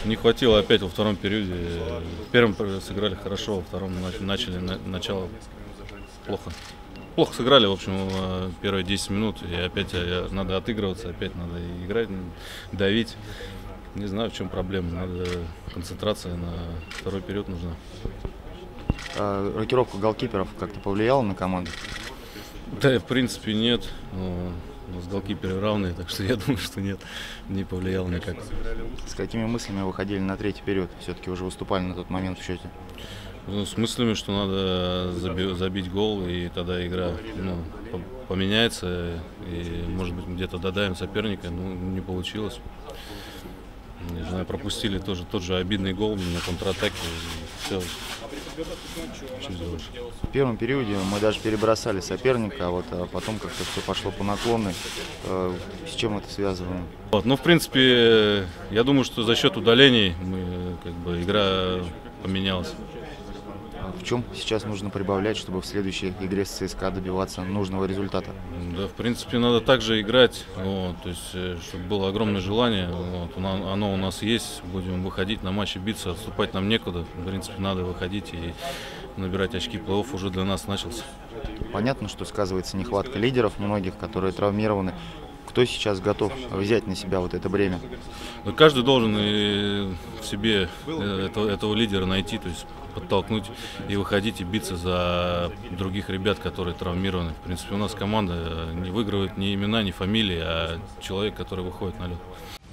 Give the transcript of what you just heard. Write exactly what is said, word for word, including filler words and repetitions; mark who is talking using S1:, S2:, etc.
S1: Не хватило опять во втором периоде. В первом сыграли хорошо, во втором начали начало плохо. Плохо сыграли, в общем, первые десять минут. И опять надо отыгрываться, опять надо играть, давить. Не знаю, в чем проблема. Надо концентрация на второй период нужна.
S2: А рокировка голкиперов как-то повлияла на команду?
S1: Да, в принципе, нет. Но у нас голкиперы равные, так что я думаю, что нет, не повлияло никак.
S2: С какими мыслями выходили на третий период? Все-таки уже выступали на тот момент в счете.
S1: Ну, с мыслями, что надо заби- забить гол, и тогда игра ну, поменяется, и, может быть, где-то додавим соперника, но не получилось. Не знаю, пропустили тоже тот же обидный гол на контратаке, и все.
S2: В первом периоде мы даже перебросали соперника, а вот а потом как-то все пошло по наклонной. С чем это связано?
S1: Вот, ну, в принципе, я думаю, что за счет удалений мы, как бы, игра поменялась.
S2: В чем сейчас нужно прибавлять, чтобы в следующей игре с ЦСКА добиваться нужного результата?
S1: Да, в принципе, надо также играть, вот, то есть, чтобы было огромное желание, вот, оно у нас есть, будем выходить на матчи, биться, отступать нам некуда, в принципе, надо выходить и набирать очки, плей-офф уже для нас начался.
S2: Понятно, что сказывается нехватка лидеров многих, которые травмированы. Кто сейчас готов взять на себя вот это бремя?
S1: Но каждый должен и в себе этого, этого лидера найти, то есть подтолкнуть и выходить и биться за других ребят, которые травмированы. В принципе, у нас команда не выигрывает ни имена, ни фамилии, а человек, который выходит на лед.